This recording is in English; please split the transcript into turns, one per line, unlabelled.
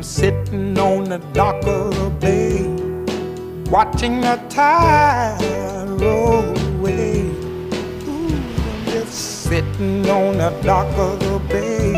I'm sitting on the dock of the bay, watching the tide roll away. Ooh, I'm just sitting on the dock of the bay,